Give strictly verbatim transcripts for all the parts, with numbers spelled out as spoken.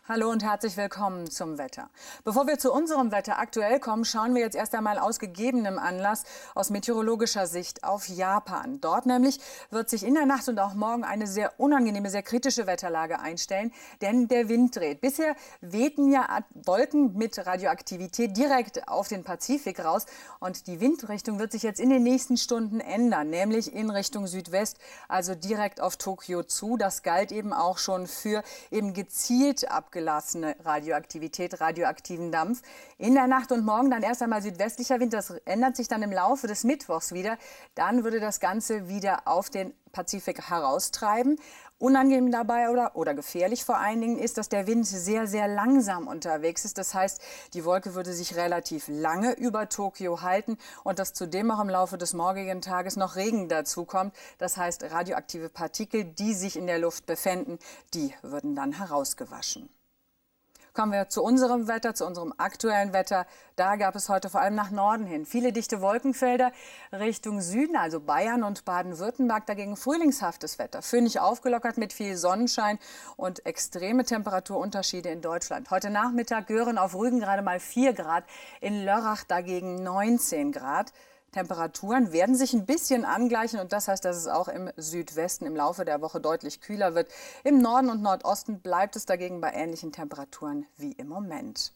Hallo und herzlich willkommen zum Wetter. Bevor wir zu unserem Wetter aktuell kommen, schauen wir jetzt erst einmal aus gegebenem Anlass aus meteorologischer Sicht auf Japan. Dort nämlich wird sich in der Nacht und auch morgen eine sehr unangenehme, sehr kritische Wetterlage einstellen, denn der Wind dreht. Bisher wehten ja Wolken mit Radioaktivität direkt auf den Pazifik raus und die Windrichtung wird sich jetzt in den nächsten Stunden ändern, nämlich in Richtung Südwest, also direkt auf Tokio zu. Das galt eben auch schon für eben gezielt ab gelassene Radioaktivität, radioaktiven Dampf. In der Nacht und morgen dann erst einmal südwestlicher Wind. Das ändert sich dann im Laufe des Mittwochs wieder. Dann würde das Ganze wieder auf den Pazifik heraustreiben. Unangenehm dabei oder, oder gefährlich vor allen Dingen ist, dass der Wind sehr, sehr langsam unterwegs ist. Das heißt, die Wolke würde sich relativ lange über Tokio halten und dass zudem auch im Laufe des morgigen Tages noch Regen dazu kommt. Das heißt, radioaktive Partikel, die sich in der Luft befänden, die würden dann herausgewaschen. Kommen wir zu unserem Wetter, zu unserem aktuellen Wetter. Da gab es heute vor allem nach Norden hin viele dichte Wolkenfelder. Richtung Süden, also Bayern und Baden-Württemberg, dagegen frühlingshaftes Wetter. Föhnig aufgelockert mit viel Sonnenschein und extreme Temperaturunterschiede in Deutschland. Heute Nachmittag Göhren auf Rügen gerade mal vier Grad, in Lörrach dagegen neunzehn Grad. Temperaturen werden sich ein bisschen angleichen und das heißt, dass es auch im Südwesten im Laufe der Woche deutlich kühler wird. Im Norden und Nordosten bleibt es dagegen bei ähnlichen Temperaturen wie im Moment.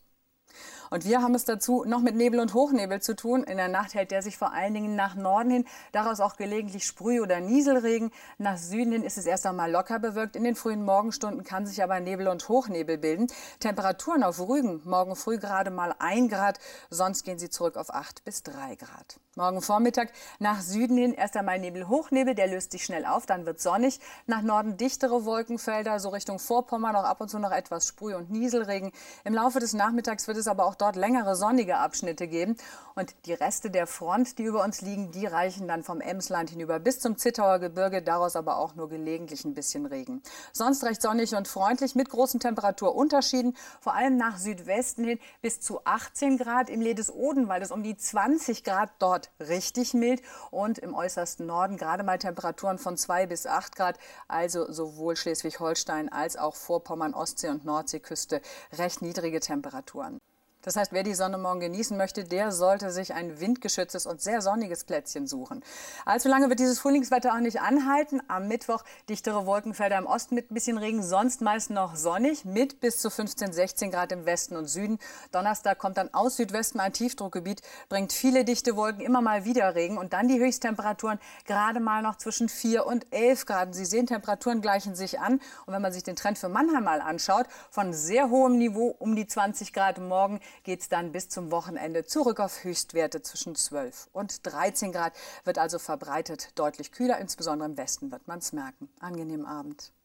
Und wir haben es dazu noch mit Nebel und Hochnebel zu tun. In der Nacht hält der sich vor allen Dingen nach Norden hin, daraus auch gelegentlich Sprüh- oder Nieselregen. Nach Süden hin ist es erst einmal locker bewölkt. In den frühen Morgenstunden kann sich aber Nebel und Hochnebel bilden. Temperaturen auf Rügen morgen früh gerade mal ein Grad, sonst gehen sie zurück auf acht bis drei Grad. Morgen Vormittag nach Süden hin erst einmal Nebel, Hochnebel, der löst sich schnell auf, dann wird sonnig. Nach Norden dichtere Wolkenfelder, so Richtung Vorpommern, auch ab und zu noch etwas Sprüh- und Nieselregen. Im Laufe des Nachmittags wird es aber auch dort längere sonnige Abschnitte geben. Und die Reste der Front, die über uns liegen, die reichen dann vom Emsland hinüber bis zum Zittauer Gebirge, daraus aber auch nur gelegentlich ein bisschen Regen. Sonst recht sonnig und freundlich mit großen Temperaturunterschieden, vor allem nach Südwesten hin bis zu achtzehn Grad. Im Ledes-Odenwald ist um die zwanzig Grad, dort richtig mild und im äußersten Norden gerade mal Temperaturen von zwei bis acht Grad, also sowohl Schleswig-Holstein als auch Vorpommern, Ostsee- und Nordseeküste recht niedrige Temperaturen. Das heißt, wer die Sonne morgen genießen möchte, der sollte sich ein windgeschütztes und sehr sonniges Plätzchen suchen. Allzu lange wird dieses Frühlingswetter auch nicht anhalten. Am Mittwoch dichtere Wolkenfelder im Osten mit ein bisschen Regen, sonst meist noch sonnig mit bis zu fünfzehn, sechzehn Grad im Westen und Süden. Donnerstag kommt dann aus Südwesten ein Tiefdruckgebiet, bringt viele dichte Wolken, immer mal wieder Regen und dann die Höchsttemperaturen gerade mal noch zwischen vier und elf Grad. Sie sehen, Temperaturen gleichen sich an und wenn man sich den Trend für Mannheim mal anschaut, von sehr hohem Niveau um die zwanzig Grad morgen geht es dann bis zum Wochenende zurück auf Höchstwerte zwischen zwölf und dreizehn Grad. Wird also verbreitet deutlich kühler, insbesondere im Westen wird man es merken. Angenehmen Abend.